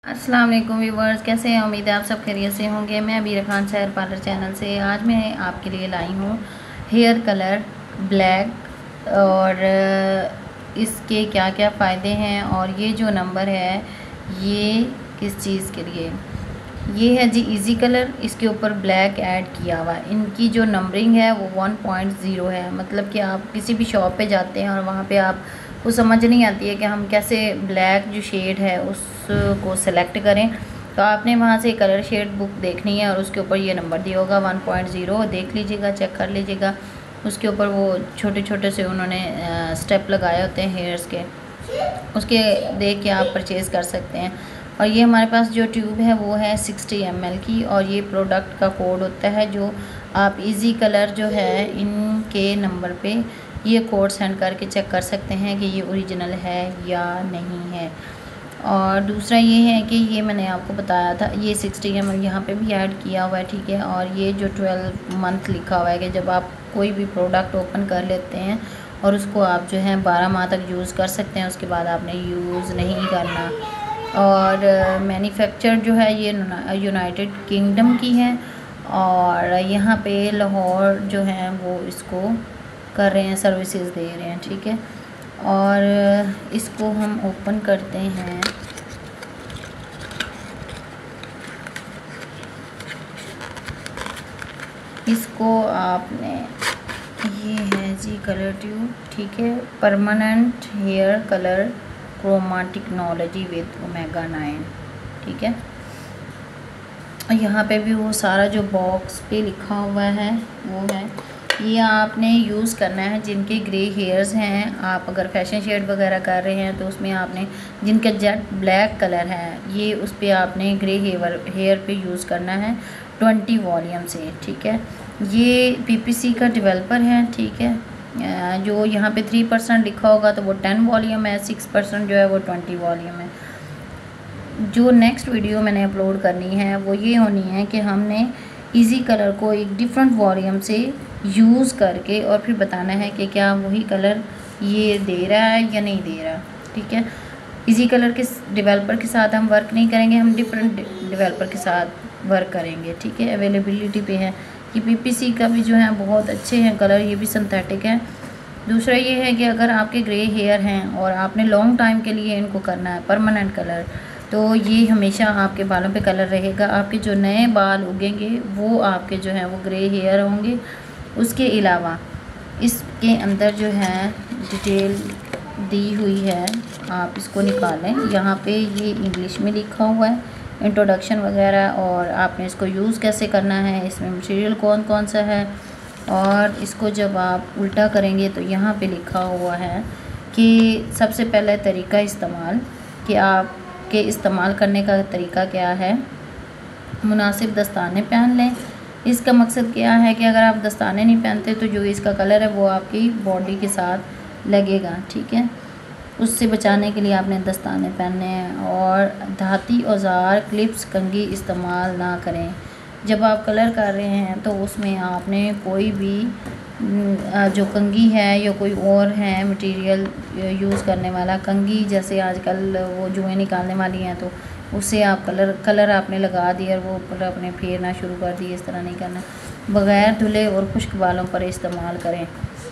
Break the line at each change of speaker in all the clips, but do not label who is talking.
अस्सलाम वालेकुम व्यूवर्स, कैसे हैं? उम्मीद है आप सब खैरियत से होंगे। मैं अबीर खान हेयर पार्लर चैनल से आज मैं आपके लिए लाई हूँ हेयर कलर ब्लैक और इसके क्या क्या फ़ायदे हैं और ये जो नंबर है ये किस चीज़ के लिए। ये है जी इजी कलर, इसके ऊपर ब्लैक ऐड किया हुआ है। इनकी जो नंबरिंग है वो 1.0 है, मतलब कि आप किसी भी शॉप पे जाते हैं और वहाँ पे आपको समझ नहीं आती है कि हम कैसे ब्लैक जो शेड है उसको सेलेक्ट करें, तो आपने वहाँ से कलर शेड बुक देखनी है और उसके ऊपर ये नंबर दिया होगा 1.0। देख लीजिएगा, चेक कर लीजिएगा। उसके ऊपर वो छोटे छोटे से उन्होंने स्टेप लगाए होते हैं हेयर्स के, उसके देख के आप परचेज़ कर सकते हैं। और ये हमारे पास जो ट्यूब है वो है 60 ml की, और ये प्रोडक्ट का कोड होता है जो आप इजी कलर जो है इनके नंबर पे ये कोड सेंड करके चेक कर सकते हैं कि ये ओरिजिनल है या नहीं है। और दूसरा ये है कि ये मैंने आपको बताया था, ये 60 ml यहाँ पे भी ऐड किया हुआ है, ठीक है। और ये जो 12 मंथ लिखा हुआ है कि जब आप कोई भी प्रोडक्ट ओपन कर लेते हैं और उसको आप जो है 12 माह तक यूज़ कर सकते हैं, उसके बाद आपने यूज़ नहीं करना। और मैन्युफैक्चर जो है ये यूनाइटेड किंगडम की है, और यहाँ पे लाहौर जो है वो इसको कर रहे हैं, सर्विसेज दे रहे हैं, ठीक है। और इसको हम ओपन करते हैं। इसको आपने, ये है जी कलर ट्यूब, ठीक है। परमानेंट हेयर कलर क्रोमाटिकनोलॉजी विद ओमेगा 9, ठीक है। यहाँ पे भी वो सारा जो बॉक्स पे लिखा हुआ है वो है। ये आपने यूज़ करना है जिनके ग्रे हेयर्स हैं। आप अगर फैशन शेड वगैरह कर रहे हैं तो उसमें आपने, जिनका जेट ब्लैक कलर है ये उस पर आपने ग्रे हेयर पे यूज़ करना है 20 वॉल्यूम से, ठीक है। ये पीपीसी का डेवलपर है, ठीक है। जो यहाँ पे 3% लिखा होगा तो वो 10 वॉल्यूम है, 6% जो है वो 20 वॉल्यूम है। जो नेक्स्ट वीडियो मैंने अपलोड करनी है वो ये होनी है कि हमने इजी कलर को एक डिफरेंट वॉल्यूम से यूज़ करके और फिर बताना है कि क्या वही कलर ये दे रहा है या नहीं दे रहा, ठीक है। इजी कलर के डेवलपर के साथ हम वर्क नहीं करेंगे, हम डिफरेंट डेवलपर के साथ वर्क करेंगे, ठीक है। अवेलेबिलिटी पे है कि पीपीसी का भी जो है बहुत अच्छे हैं कलर, ये भी सिंथेटिक है। दूसरा ये है कि अगर आपके ग्रे हेयर हैं और आपने लॉन्ग टाइम के लिए इनको करना है परमानेंट कलर, तो ये हमेशा आपके बालों पे कलर रहेगा। आपके जो नए बाल उगेंगे वो आपके जो हैं वो ग्रे हेयर होंगे। उसके अलावा इसके अंदर जो है डिटेल दी हुई है, आप इसको निकालें। यहाँ पे ये इंग्लिश में लिखा हुआ है इंट्रोडक्शन वगैरह, और आपने इसको यूज़ कैसे करना है, इसमें मटेरियल कौन कौन सा है। और इसको जब आप उल्टा करेंगे तो यहाँ पे लिखा हुआ है कि सबसे पहले तरीका इस्तेमाल, कि आपके इस्तेमाल करने का तरीका क्या है। मुनासिब दस्ताने पहन लें। इसका मकसद क्या है कि अगर आप दस्ताने नहीं पहनते तो जो इसका कलर है वो आपकी बॉडी के साथ लगेगा, ठीक है। उससे बचाने के लिए आपने दस्ताने पहनने हैं। और धाती औजार, क्लिप्स, कंघी इस्तेमाल ना करें। जब आप कलर कर रहे हैं तो उसमें आपने कोई भी जो कंघी है या कोई और है मटेरियल यूज़ करने वाला, कंघी जैसे आजकल वो जुएँ निकालने वाली हैं, तो उससे आप कलर आपने लगा दिया और वो ऊपर आपने फेरना शुरू कर दिया, इस तरह नहीं करना। बग़ैर धुले और खुश्क बालों पर इस्तेमाल करें।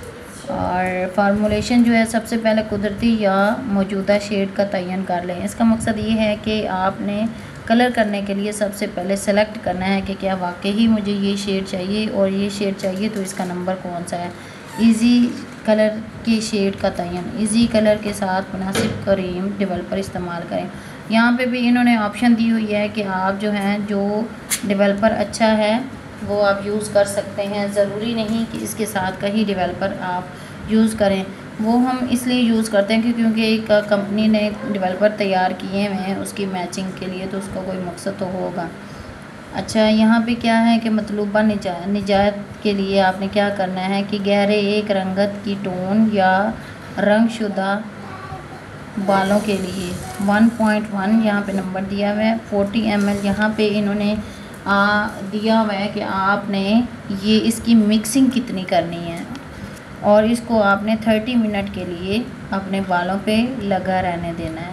और फार्मूलेशन जो है सबसे पहले कुदरती या मौजूदा शेड का तयन कर लें। इसका मकसद ये है कि आपने कलर करने के लिए सबसे पहले सेलेक्ट करना है कि क्या वाकई ही मुझे ये शेड चाहिए, और ये शेड चाहिए तो इसका नंबर कौन सा है। इजी कलर की शेड का तयन, इजी कलर के साथ मुनासिब क्रीम डेवलपर इस्तेमाल करें। यहाँ पे भी इन्होंने ऑप्शन दी हुई है कि आप जो हैं जो डेवलपर अच्छा है वो आप यूज़ कर सकते हैं। ज़रूरी नहीं कि इसके साथ का ही डेवलपर आप यूज़ करें। वो हम इसलिए यूज़ करते हैं क्योंकि एक कंपनी ने डेवलपर तैयार किए हुए हैं उसकी मैचिंग के लिए, तो उसका कोई मकसद तो होगा। अच्छा, यहाँ पे क्या है कि मतलूबा निजात के लिए आपने क्या करना है कि गहरे एक रंगत की टोन या रंगशुदा बालों के लिए 1.1 यहाँ पे नंबर दिया हुआ है। 40 ml यहाँ पे इन्होंने दिया हुआ है कि आपने ये इसकी मिक्सिंग कितनी करनी है, और इसको आपने 30 मिनट के लिए अपने बालों पे लगा रहने देना है।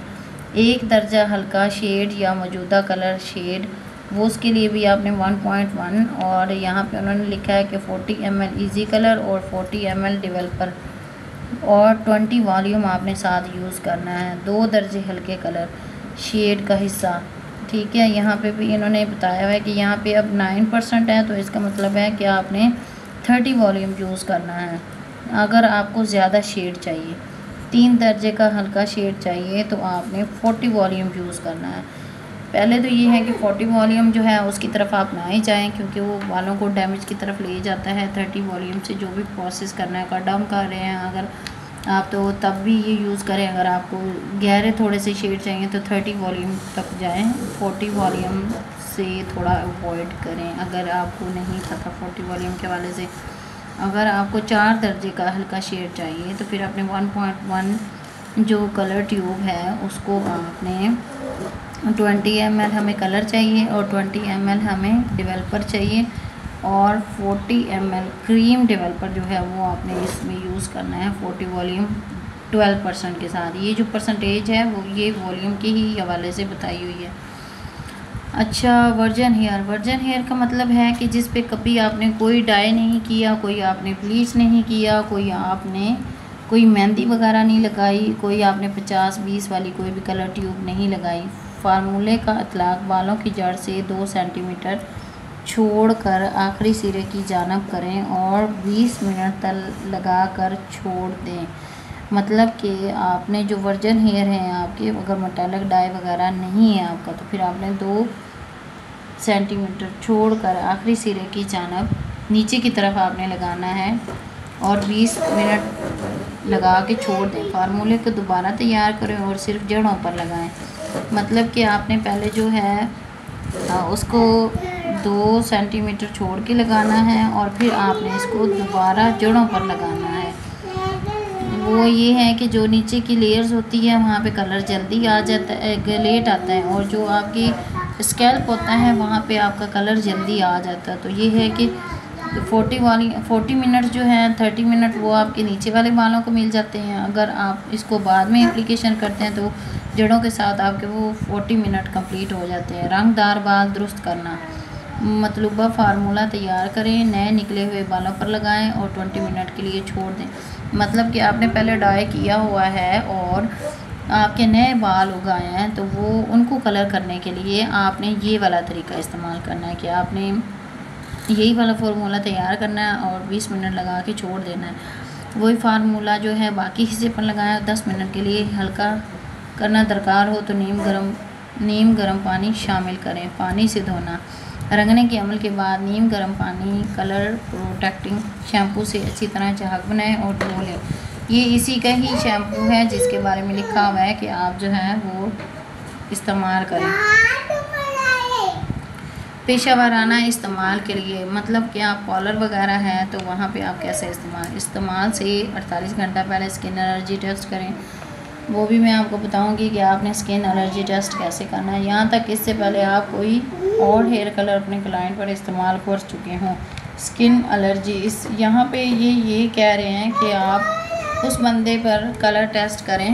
1 दर्जा हल्का शेड या मौजूदा कलर शेड, वो उसके लिए भी आपने 1.1, और यहाँ पे उन्होंने लिखा है कि 40 ml इजी कलर और 40 ml डेवलपर और 20 वॉल्यूम आपने साथ यूज़ करना है। 2 दर्जे हल्के कलर शेड का हिस्सा, ठीक है। यहाँ पे भी इन्होंने बताया हुआ है कि यहाँ पे अब 9% है, तो इसका मतलब है कि आपने 30 वॉल्यूम यूज़ करना है। अगर आपको ज़्यादा शेड चाहिए, 3 दर्जे का हल्का शेड चाहिए, तो आपने 40 वॉल्यूम यूज़ करना है। पहले तो ये है कि 40 वॉल्यूम जो है उसकी तरफ आप ना ही जाएँ, क्योंकि वो बालों को डैमेज की तरफ ले जाता है। 30 वॉल्यूम से जो भी प्रोसेस करना है, कट डाउन कर रहे हैं अगर आप, तो तब भी ये यूज़ करें। अगर आपको गहरे थोड़े से शेड चाहिए तो 30 वॉल्यूम तक जाएं, 40 वॉल्यूम से थोड़ा अवॉइड करें अगर आपको नहीं पता 40 वॉल्यूम के वाले से। अगर आपको 4 दर्जे का हल्का शेड चाहिए तो फिर आपने 1.1 जो कलर ट्यूब है उसको आपने 20 ml हमें कलर चाहिए और 20 ml हमें डेवलपर चाहिए और 40 ml क्रीम डेवलपर जो है वो आपने इसमें यूज़ करना है 40 वॉल्यूम 12% के साथ। ये जो परसेंटेज है वो ये वॉल्यूम के ही हवाले से बताई हुई है। अच्छा, वर्जन हेयर का मतलब है कि जिस पे कभी आपने कोई डाई नहीं किया, कोई आपने ब्लीच नहीं किया, कोई मेहंदी वगैरह नहीं लगाई, कोई आपने 50-20 वाली कोई भी कलर ट्यूब नहीं लगाई। फार्मूले का इतलाक बालों की जड़ से 2 सेंटीमीटर छोड़कर आखिरी सिरे की जानिब करें और 20 मिनट तक लगा कर छोड़ दें। मतलब कि आपने जो वर्जन हेयर हैं आपके, अगर मेटालिक डाई वगैरह नहीं है आपका, तो फिर आपने 2 सेंटीमीटर छोड़कर आखिरी सिरे की जानिब नीचे की तरफ आपने लगाना है और 20 मिनट लगा के छोड़ दें। फार्मूले को दोबारा तैयार करें और सिर्फ जड़ों पर लगाएं। मतलब कि आपने पहले जो है उसको 2 सेंटीमीटर छोड़ के लगाना है और फिर आपने इसको दोबारा जड़ों पर लगाना है। वो ये है कि जो नीचे की लेयर्स होती है वहाँ पे कलर जल्दी आ जाता है, लेट आता है, और जो आपकी स्कैल्प होता है वहाँ पे आपका कलर जल्दी आ जाता है। तो ये है कि 40 मिनट जो है 30 मिनट वो आपके नीचे वाले बालों को मिल जाते हैं। अगर आप इसको बाद में एप्लीकेशन करते हैं तो जड़ों के साथ आपके वो 40 मिनट कंप्लीट हो जाते हैं। रंगदार बाल दुरुस्त करना, मतलूबा फार्मूला तैयार करें, नए निकले हुए बालों पर लगाएं और 20 मिनट के लिए छोड़ दें। मतलब कि आपने पहले डाई किया हुआ है और आपके नए बाल उगाए हैं, तो वो उनको कलर करने के लिए आपने ये वाला तरीका इस्तेमाल करना है कि आपने यही वाला फार्मूला तैयार करना है और 20 मिनट लगा के छोड़ देना है। वही फार्मूला जो है बाकी हिस्से पर लगाया 10 मिनट के लिए हल्का करना दरकार हो तो नीम गर्म पानी शामिल करें। पानी से धोना, रंगने के अमल के बाद नीम गर्म पानी कलर प्रोटेक्टिंग शैम्पू से अच्छी तरह झाग बनाएं और धो लें। ये इसी का ही शैम्पू है जिसके बारे में लिखा हुआ है कि आप जो है वो इस्तेमाल करें। पेशेवराना इस्तेमाल के लिए, मतलब कि आप कॉलर वगैरह है तो वहाँ पे आप कैसे इस्तेमाल से 48 घंटा पहले स्किन एलर्जी टेस्ट करें। वो भी मैं आपको बताऊंगी कि आपने स्किन एलर्जी टेस्ट कैसे करना है। यहाँ तक इससे पहले आप कोई और हेयर कलर अपने क्लाइंट पर इस्तेमाल कर चुके हों। स्किन एलर्जी इस यहाँ पे ये कह रहे हैं कि आप उस बंदे पर कलर टेस्ट करें।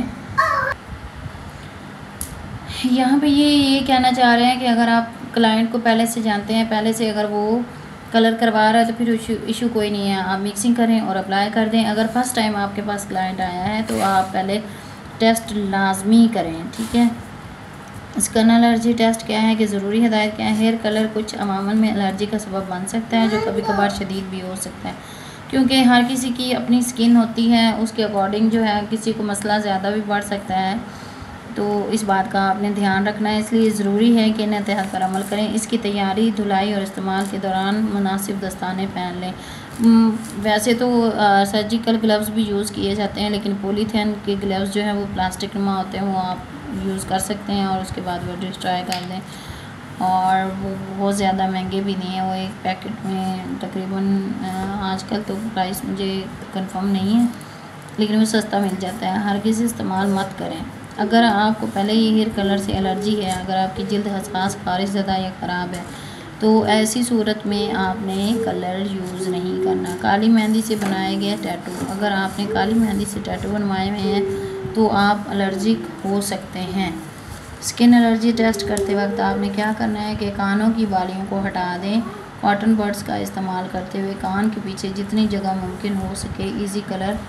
यहाँ पे ये कहना चाह रहे हैं कि अगर आप क्लाइंट को पहले से जानते हैं, पहले से अगर वो कलर करवा रहा है तो फिर इशू कोई नहीं है, आप मिक्सिंग करें और अप्लाई कर दें। अगर फर्स्ट टाइम आपके पास क्लाइंट आया है तो आप पहले टेस्ट लाजमी करें, ठीक है। स्किन एलर्जी टेस्ट क्या है कि ज़रूरी हिदायत क्या है। हेयर कलर कुछ अमामन में एलर्जी का सबब बन सकता है जो कभी कभार शदीद भी हो सकता है, क्योंकि हर किसी की अपनी स्किन होती है, उसके अकॉर्डिंग जो है किसी को मसला ज़्यादा भी बढ़ सकता है। तो इस बात का आपने ध्यान रखना है, इसलिए ज़रूरी है कि इन एहतियात पर अमल करें। इसकी तैयारी, धुलाई और इस्तेमाल के दौरान मुनासिब दस्ताने पहन लें। वैसे तो सर्जिकल ग्लव्स भी यूज़ किए जाते हैं, लेकिन पॉलीथीन के ग्लव्स जो हैं वो प्लास्टिक नुमा होते हैं, वो आप यूज़ कर सकते हैं और उसके बाद वो डिस्ट्रॉय कर दें। और वो बहुत ज़्यादा महंगे भी नहीं है, वो एक पैकेट में तकरीबन आजकल तो प्राइस मुझे कंफर्म नहीं है, लेकिन वो सस्ता मिल जाता है। हर किसी इस्तेमाल मत करें। अगर आपको पहले ही हेयर कलर से एलर्जी है, अगर आपकी जल्द हसास, खारिश ज़्यादा या ख़राब है, तो ऐसी सूरत में आपने कलर यूज़ नहीं करना। काली मेहंदी से बनाए गए टैटू, अगर आपने काली मेहंदी से टैटू बनवाए हुए हैं तो आप एलर्जिक हो सकते हैं। स्किन एलर्जी टेस्ट करते वक्त आपने क्या करना है कि कानों की बालियों को हटा दें। कॉटन बड्स का इस्तेमाल करते हुए कान के पीछे जितनी जगह मुमकिन हो सके इजी कलर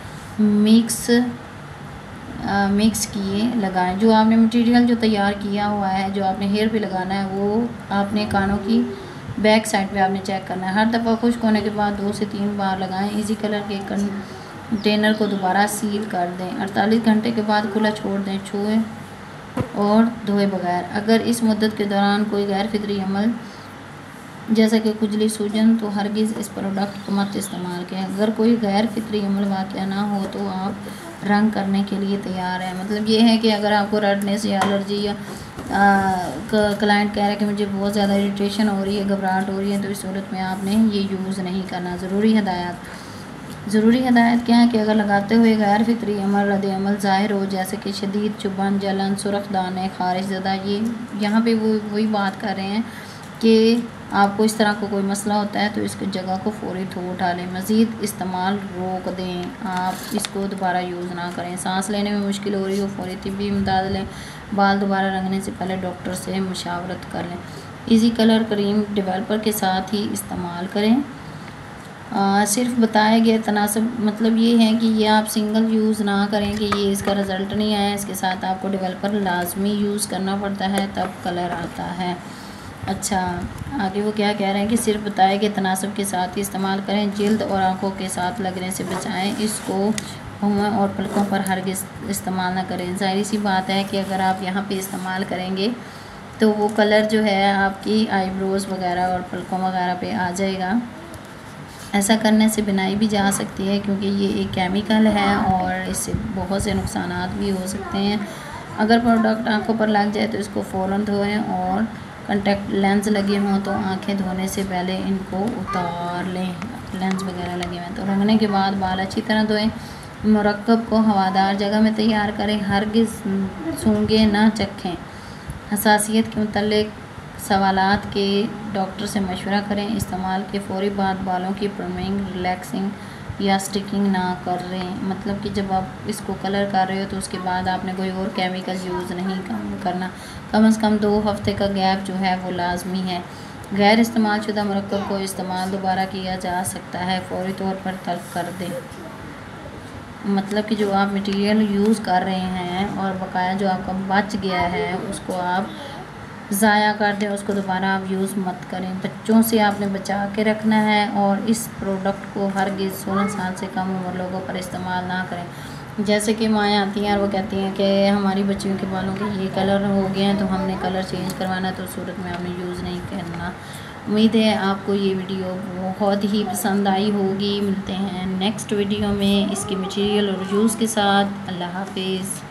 मिक्स किए लगाएं। जो आपने मटेरियल जो तैयार किया हुआ है, जो आपने हेयर पे लगाना है, वो आपने कानों की बैक साइड पे आपने चेक करना है। हर दफ़ा खुश्क होने के बाद 2 से 3 बार लगाएं। इजी कलर के कंटेनर को दोबारा सील कर दें। 48 घंटे के बाद खुला छोड़ दें, छुए और धोए बगैर। अगर इस मुद्दत के दौरान कोई गैर फितरी अमल जैसा कि खुजली, सूजन, तो हरगिज़ इस प्रोडक्ट को मत इस्तेमाल करें। अगर कोई गैर फितरी अमल वाक़या ना हो तो आप रंग करने के लिए तैयार हैं। मतलब ये है कि अगर आपको रेडनेस या एलर्जी या क्लाइंट कह रहा है कि मुझे बहुत ज़्यादा इरिटेशन हो रही है, घबराहट हो रही है, तो इस सूरत में आपने ये यूज़ नहीं करना। ज़रूरी हदायत क्या है कि अगर लगाते हुए गैर फितरी अमल रद्द अमल ज़ाहिर हो, जैसे कि शदीद चुभन, जलन, सुर्ख दाने, खारिश ज़दा, ये यहाँ पे वही बात कर रहे हैं कि आपको इस तरह को कोई मसला होता है तो इसकी जगह को फ़ौरी धो उठा लें। मज़ीद इस्तेमाल रोक दें, आप इसको दोबारा यूज़ ना करें। सांस लेने में मुश्किल हो रही हो, फ़ौरी तिब्बी इमदाद लें। बाल दोबारा रंगने से पहले डॉक्टर से मुशावरत कर लें। इजी कलर क्रीम डेवलपर के साथ ही इस्तेमाल करें। सिर्फ बताए गए तनासब, मतलब ये है कि ये आप सिंगल यूज़ ना करें कि ये इसका रिज़ल्ट नहीं आया, इसके साथ आपको डेवलपर लाजमी यूज़ करना पड़ता है, तब कलर आता है। अच्छा, आगे वो क्या कह रहे हैं कि सिर्फ बताए गए तनासब के साथ ही इस्तेमाल करें। जिल्द और आँखों के साथ लगने से बचाएं। इसको मुँह और पलकों पर हरगिज़ इस्तेमाल ना करें। ज़ाहिर सी बात है कि अगर आप यहाँ पे इस्तेमाल करेंगे तो वो कलर जो है आपकी आईब्रोज़ वगैरह और पलकों वगैरह पे आ जाएगा। ऐसा करने से बिनाई भी जा सकती है क्योंकि ये एक केमिकल है और इससे बहुत से नुकसानात भी हो सकते हैं। अगर प्रोडक्ट आँखों पर लग जाए तो इसको फ़ौरन धोएं और कॉन्टैक्ट लेंस लगे हों तो आंखें धोने से पहले इनको उतार लें। लेंस वगैरह लगे हुए तो रंगने के बाद बाल अच्छी तरह धोएं। मुरक्कब को हवादार जगह में तैयार करें। हरगिज़ सूंघें ना चखें। हसासियत के मुतल्लिक सवालात के डॉक्टर से मशवरा करें। इस्तेमाल के फ़ौरी बाद बालों की प्लमिंग, रिलैक्सिंग या स्टिकिंग ना करें। मतलब कि जब आप इसको कलर कर रहे हो तो उसके बाद आपने कोई और केमिकल यूज़ नहीं करना। कम से कम 2 हफ्ते का गैप जो है वो लाजमी है। गैर इस्तेमाल शुदा मुरक्कब को इस्तेमाल दोबारा किया जा सकता है, फ़ौरी तौर पर तर्क कर दें। मतलब कि जो आप मटेरियल यूज़ कर रहे हैं और बकाया जो आपका बच गया है उसको आप ज़ाया कर दें, उसको दोबारा आप यूज़ मत करें। बच्चों से आपने बचा के रखना है और इस प्रोडक्ट को हरगिज़ 16 साल से कम उम्र लोगों पर इस्तेमाल ना करें। जैसे कि माएँ आती हैं और वो कहती हैं कि हमारी बच्चियों के बालों के ये कलर हो गए हैं तो हमने कलर चेंज करवाना, तो उस सूरत में आपने यूज़ नहीं करना। उम्मीद है आपको ये वीडियो बहुत ही पसंद आई होगी। मिलते हैं नेक्स्ट वीडियो में इसके मटेरियल और यूज़ के साथ। अल्लाह हाफिज़।